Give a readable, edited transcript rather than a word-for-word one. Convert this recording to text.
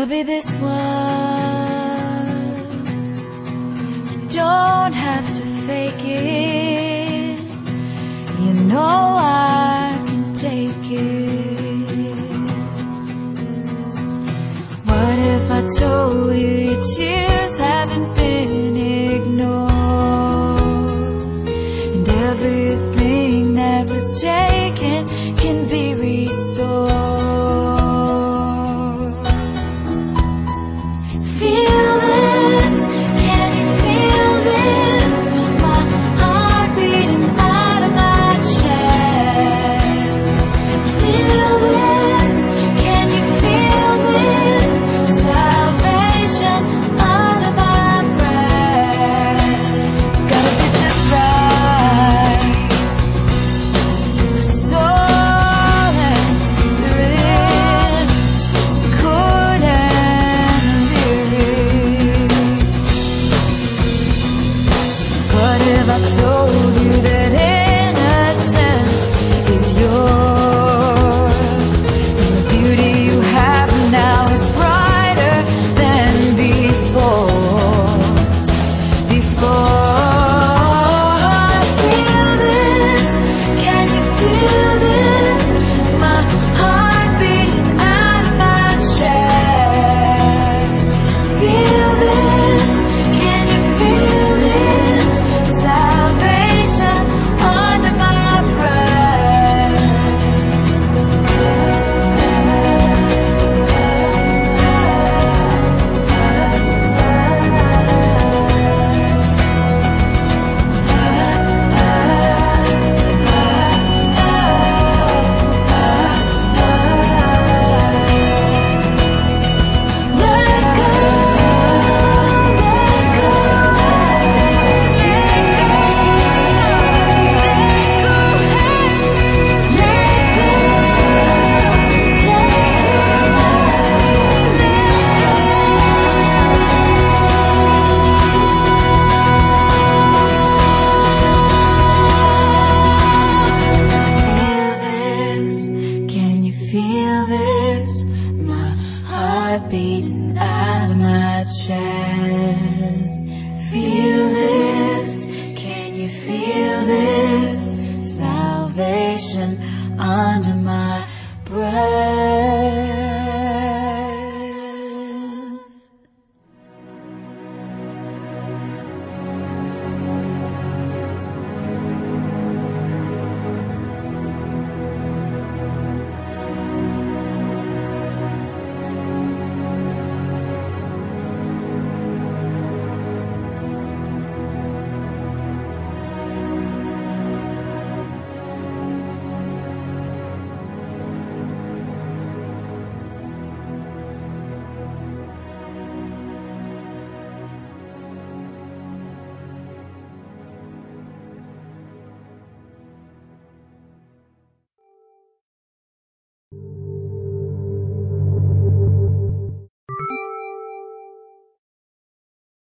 be this one. You don't have to fake it. You know I can take it. What if I told you your tears haven't been ignored, and everything that was taken can be restored? Beating out of my chest. Feel this, can you feel this? Salvation under my